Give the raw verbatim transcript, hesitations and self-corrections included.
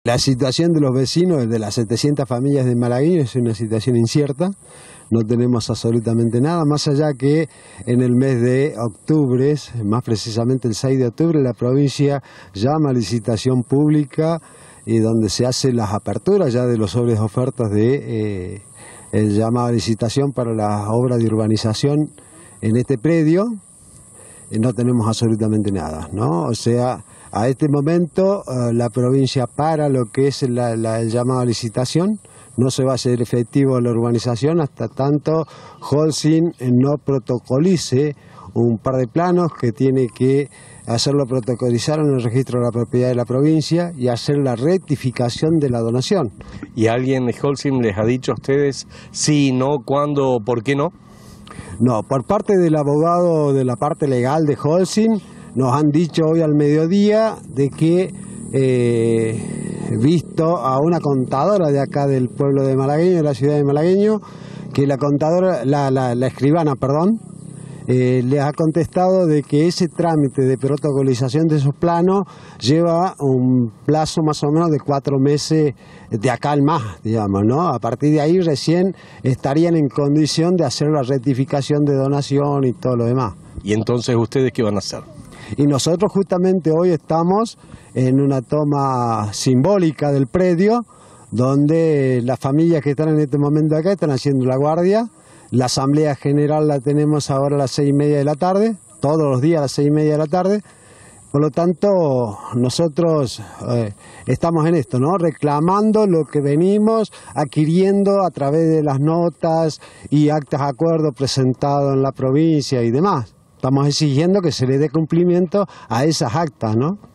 La situación de los vecinos, de las setecientas familias de Malagueño, es una situación incierta. No tenemos absolutamente nada, más allá que en el mes de octubre, más precisamente el seis de octubre, la provincia llama a licitación pública y donde se hacen las aperturas ya de los sobres de ofertas de eh, el llamado a licitación para las obras de urbanización en este predio. No tenemos absolutamente nada, ¿no? O sea, a este momento eh, la provincia para lo que es la, la, el llamado a licitación. No se va a hacer efectivo la urbanización hasta tanto Holcim no protocolice un par de planos que tiene que hacerlo protocolizar en el registro de la propiedad de la provincia y hacer la rectificación de la donación. ¿Y alguien de Holcim les ha dicho a ustedes sí, no, cuándo, por qué no? No, por parte del abogado de la parte legal de Holcim nos han dicho hoy al mediodía de que, eh, visto a una contadora de acá del pueblo de Malagueño, de la ciudad de Malagueño, que la contadora, la, la, la escribana, perdón, eh, les ha contestado de que ese trámite de protocolización de esos planos lleva un plazo más o menos de cuatro meses de acá al más, digamos, ¿no? A partir de ahí recién estarían en condición de hacer la rectificación de donación y todo lo demás. ¿Y entonces ustedes qué van a hacer? Y nosotros justamente hoy estamos en una toma simbólica del predio, donde las familias que están en este momento acá están haciendo la guardia. La asamblea general la tenemos ahora a las seis y media de la tarde, todos los días a las seis y media de la tarde. Por lo tanto, nosotros eh, estamos en esto, ¿no? Reclamando lo que venimos adquiriendo a través de las notas y actas de acuerdo presentados en la provincia y demás. Estamos exigiendo que se le dé cumplimiento a esas actas, ¿no?